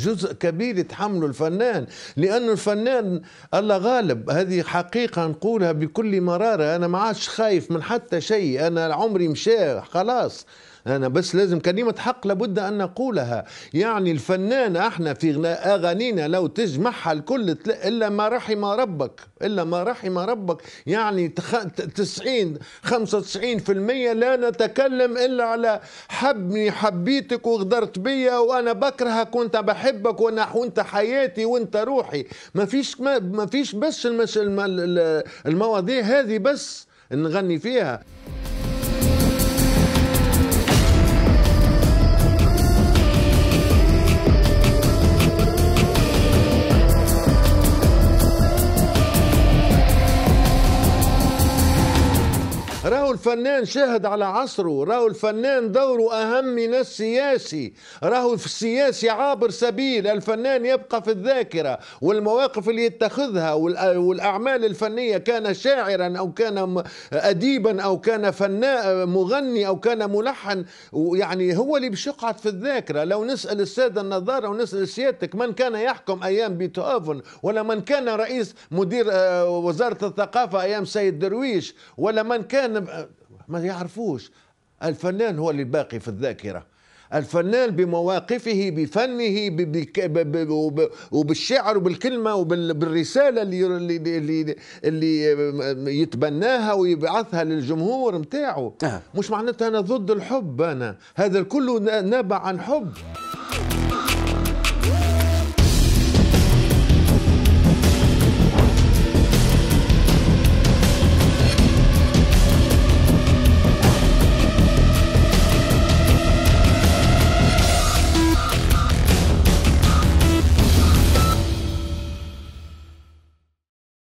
جزء كبير يتحمله الفنان، لأنه الفنان الله غالب، هذه حقيقة نقولها بكل مرارة. أنا ما عادش خايف من حتى شيء، أنا عمري مشى خلاص، أنا بس لازم كلمة حق لابد أن نقولها. يعني الفنان احنا في أغانينا لو تجمعها الكل إلا ما رحم ربك، إلا ما رحم ربك، يعني 90 95% لا نتكلم إلا على حبني حبيتك وغدرت بيا وأنا بكرهك وأنت بحبك وأنت حياتي وأنت روحي. ما فيش بس المواضيع هذه بس نغني فيها. راهو الفنان شاهد على عصره، راهو الفنان دوره أهم من السياسي، راهو في السياسي عابر سبيل، الفنان يبقى في الذاكرة والمواقف اللي يتخذها والأعمال الفنية، كان شاعرا أو كان أديبا أو كان فنان مغني أو كان ملحن، يعني هو اللي باش يقعد في الذاكرة. لو نسأل السادة النظارة ونسأل سيادتك من كان يحكم أيام بيتهوفن، ولا من كان رئيس مدير وزارة الثقافة أيام سيد درويش، ولا من كان ما يعرفوش. الفنان هو اللي باقي في الذاكرة، الفنان بمواقفه بفنه وبالشعر وبالكلمة وبالرسالة اللي يتبناها ويبعثها للجمهور متاعه. مش معناتها أنا ضد الحب، أنا هذا كله نابع عن حب.